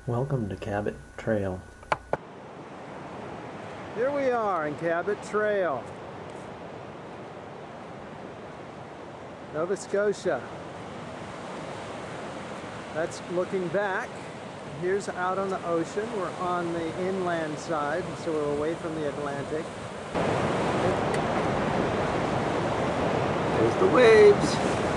Welcome to Cabot Trail. Here we are in Cabot Trail, Nova Scotia. That's looking back. Here's out on the ocean. We're on the inland side, so we're away from the Atlantic. There's the waves.